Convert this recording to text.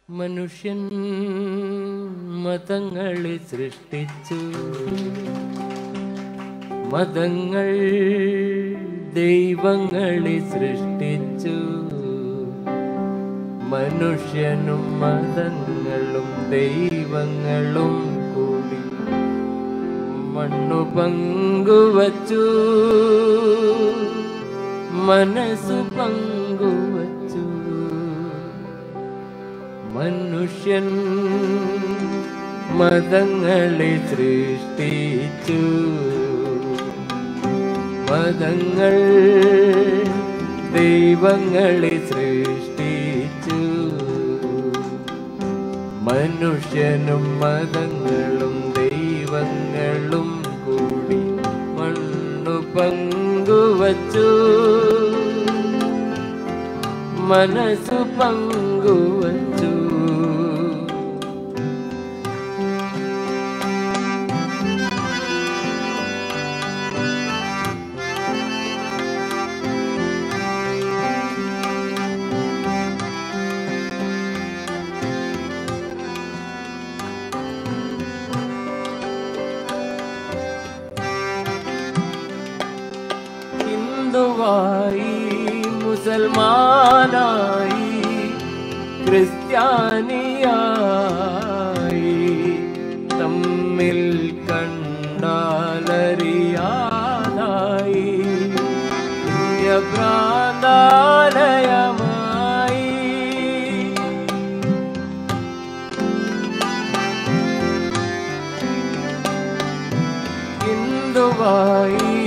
മനുഷ്യൻ മതങ്ങളെ സൃഷ്ടിച്ചു, മതങ്ങൾ ദൈവങ്ങളെ സൃഷ്ടിച്ചു. മനുഷ്യനും മതങ്ങളും ദൈവങ്ങളും കൂടി മണ്ണു പങ്കുവച്ചു, മനസ്സു പങ്കുവച്ചു. മനുഷ്യൻ മതങ്ങളെ സൃഷ്ടിച്ചു, മതങ്ങൾ ദൈവങ്ങളെ സൃഷ്ടിച്ചു. മനുഷ്യനും മതങ്ങളും ദൈവങ്ങളും കൂടി മണ്ണു പങ്കുവച്ചു, മനസ്സു പങ്കുവച്ചു. ഹിന്ദുവായി, മുസൽമാനായി, ക്രിസ്ത്യാനിയായി, തമ്മിൽ കണ്ടാലറിയാതായി, ഇന്ത്യ ഭ്രാന്താലയമായി. ഹിന്ദുവായി,